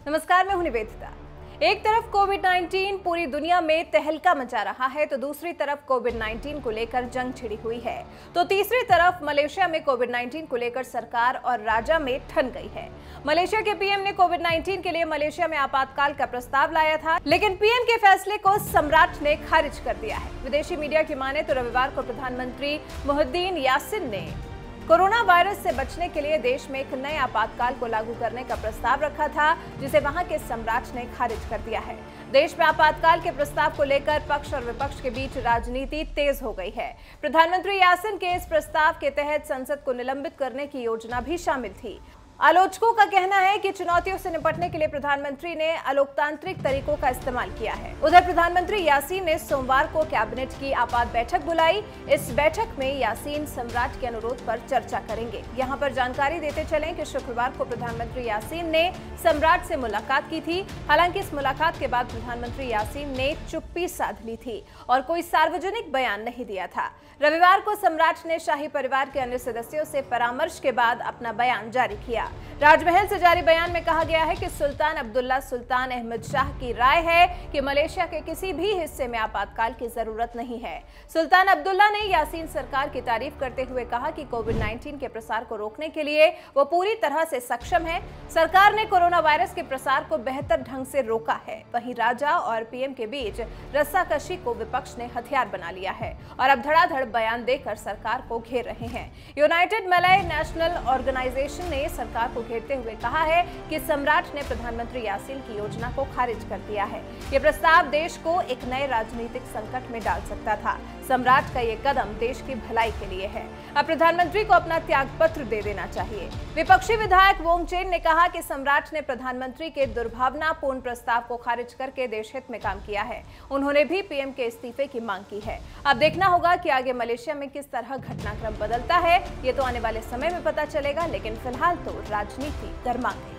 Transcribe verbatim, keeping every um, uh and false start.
नमस्कार, मैं हूं निवेदिता। एक तरफ कोविड उन्नीस पूरी दुनिया में तहलका मचा रहा है तो दूसरी तरफ कोविड उन्नीस को लेकर जंग छिड़ी हुई है। तो तीसरी तरफ मलेशिया में कोविड उन्नीस को लेकर सरकार और राजा में ठन गई है। मलेशिया के पीएम ने कोविड उन्नीस के लिए मलेशिया में आपातकाल का प्रस्ताव लाया था, लेकिन पीएम के फैसले को सम्राट ने खारिज कर दिया है। विदेशी मीडिया की माने तो रविवार को प्रधानमंत्री मुहिद्दीन यासिन ने कोरोना वायरस से बचने के लिए देश में एक नए आपातकाल को लागू करने का प्रस्ताव रखा था, जिसे वहां के सम्राट ने खारिज कर दिया है। देश में आपातकाल के प्रस्ताव को लेकर पक्ष और विपक्ष के बीच राजनीति तेज हो गई है। प्रधानमंत्री यासिन के इस प्रस्ताव के तहत संसद को निलंबित करने की योजना भी शामिल थी। आलोचकों का कहना है कि चुनौतियों से निपटने के लिए प्रधानमंत्री ने अलोकतांत्रिक तरीकों का इस्तेमाल किया है। उधर प्रधानमंत्री यासीन ने सोमवार को कैबिनेट की आपात बैठक बुलाई। इस बैठक में यासीन सम्राट के अनुरोध पर चर्चा करेंगे। यहां पर जानकारी देते चलें कि शुक्रवार को प्रधानमंत्री यासीन ने सम्राट से मुलाकात की थी। हालांकि इस मुलाकात के बाद प्रधानमंत्री यासीन ने चुप्पी साध ली थी और कोई सार्वजनिक बयान नहीं दिया था। रविवार को सम्राट ने शाही परिवार के अन्य सदस्यों से परामर्श के बाद अपना बयान जारी किया। राजमहल से जारी बयान में कहा गया है कि सुल्तान अब्दुल्ला सुल्तान अहमद शाह की राय है कि मलेशिया के किसी भी हिस्से में आपातकाल की जरूरत नहीं है। सुल्तान अब्दुल्ला ने यासीन सरकार की तारीफ करते हुए कहा कि कोविड उन्नीस के प्रसार को रोकने के लिए वो पूरी तरह से सक्षम है। सरकार ने कोरोना वायरस के प्रसार को बेहतर ढंग से रोका है। वहीं राजा और पीएम के बीच रस्साकशी को विपक्ष ने हथियार बना लिया है और अब धड़ाधड़ बयान देकर सरकार को घेर रहे हैं। यूनाइटेड मलय नेशनल ऑर्गेनाइजेशन ने सरकार को घेरते हुए कहा है कि सम्राट ने प्रधानमंत्री यासीन की योजना को खारिज कर दिया है। यह प्रस्ताव देश को एक नए राजनीतिक संकट में डाल सकता था। सम्राट का यह कदम देश की भलाई के लिए है। अब प्रधानमंत्री को अपना त्यागपत्र दे देना चाहिए। विपक्षी विधायक वोंगचेन ने कहा कि सम्राट ने प्रधानमंत्री के दुर्भावनापूर्ण प्रस्ताव को खारिज करके देश हित में काम किया है। उन्होंने भी पीएम के इस्तीफे की मांग की है। अब देखना होगा कि आगे मलेशिया में किस तरह घटनाक्रम बदलता है। ये तो आने वाले समय में पता चलेगा, लेकिन फिलहाल तो राजनीति गर्मा गई।